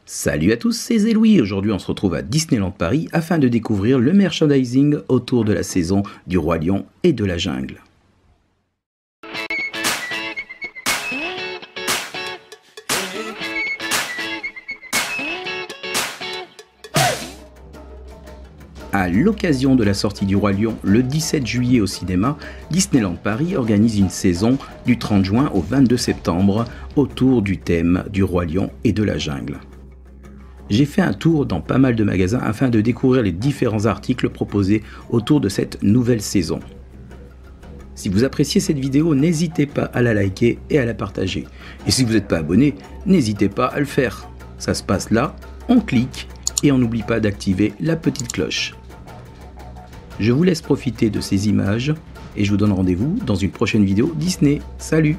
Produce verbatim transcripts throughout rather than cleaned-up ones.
Salut à tous, c'est Zéloui. Aujourd'hui, on se retrouve à Disneyland Paris afin de découvrir le merchandising autour de la saison du Roi Lion et de la Jungle. À l'occasion de la sortie du Roi Lion le dix-sept juillet au cinéma, Disneyland Paris organise une saison du trente juin au vingt-deux septembre autour du thème du Roi Lion et de la Jungle. J'ai fait un tour dans pas mal de magasins afin de découvrir les différents articles proposés autour de cette nouvelle saison. Si vous appréciez cette vidéo, n'hésitez pas à la liker et à la partager. Et si vous n'êtes pas abonné, n'hésitez pas à le faire. Ça se passe là, on clique et on n'oublie pas d'activer la petite cloche. Je vous laisse profiter de ces images et je vous donne rendez-vous dans une prochaine vidéo Disney. Salut!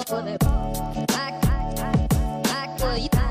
put it back, back where you